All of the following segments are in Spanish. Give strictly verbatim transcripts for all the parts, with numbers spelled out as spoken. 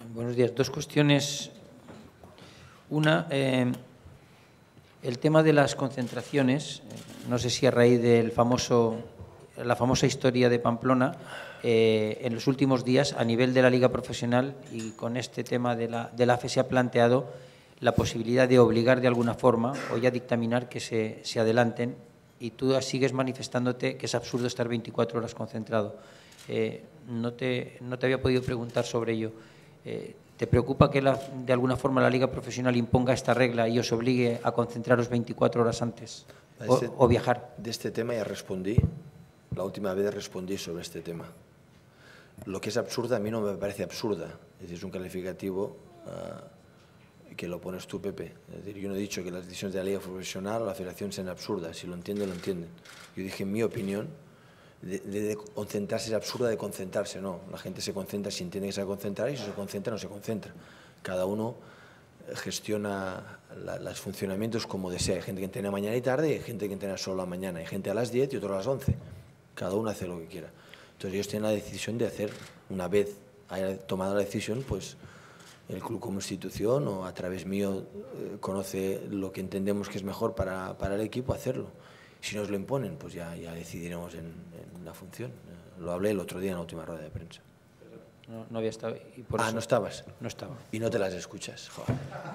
Buenos días. Dos cuestiones. Una, eh, el tema de las concentraciones. No sé si a raíz del famoso, la famosa historia de Pamplona, eh, en los últimos días, a nivel de la Liga Profesional y con este tema de la, de la A F E, se ha planteado la posibilidad de obligar de alguna forma o ya dictaminar que se, se adelanten, y tú sigues manifestándote que es absurdo estar veinticuatro horas concentrado. Eh, no, te, no te había podido preguntar sobre ello. Eh, ¿Te preocupa que la, de alguna forma la Liga Profesional imponga esta regla y os obligue a concentraros veinticuatro horas antes o, este, o viajar? De este tema ya respondí, la última vez respondí sobre este tema. Lo que es absurda a mí no me parece absurda, es decir, es un calificativo uh, que lo pones tú, Pepe. Es decir, yo no he dicho que las decisiones de la Liga Profesional o la Federación sean absurdas, si lo entienden, lo entienden. Yo dije, en mi opinión, de, de, de concentrarse es absurda de concentrarse, no. La gente se concentra si entiende que se va a concentrar y si se concentra, no se concentra. Cada uno gestiona la, los funcionamientos como desea. Hay gente que entrena mañana y tarde y hay gente que entrena solo a la mañana. Hay gente a las diez y otro a las once. Cada uno hace lo que quiera. Entonces ellos tienen la decisión de hacer, una vez haya tomado la decisión, pues el club como institución o a través mío eh, conoce lo que entendemos que es mejor para, para el equipo, hacerlo. Si nos lo imponen, pues ya, ya decidiremos en, en la función. Lo hablé el otro día en la última rueda de prensa. No, no había estado. Y por ah, eso ¿no estabas? No estaba. Y no te las escuchas. Joder.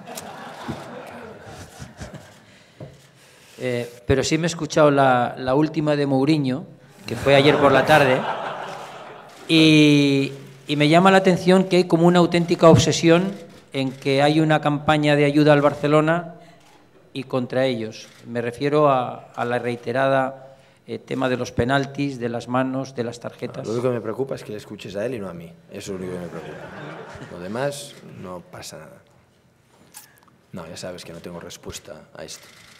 Eh, pero sí me he escuchado la, la última de Mourinho, que fue ayer por la tarde, y, y me llama la atención que hay como una auténtica obsesión en que hay una campaña de ayuda al Barcelona y contra ellos. Me refiero a, a la reiterada eh, tema de los penaltis, de las manos, de las tarjetas. Lo único que me preocupa es que le escuches a él y no a mí. Eso es lo único que me preocupa. Lo demás no pasa nada. No, ya sabes que no tengo respuesta a esto.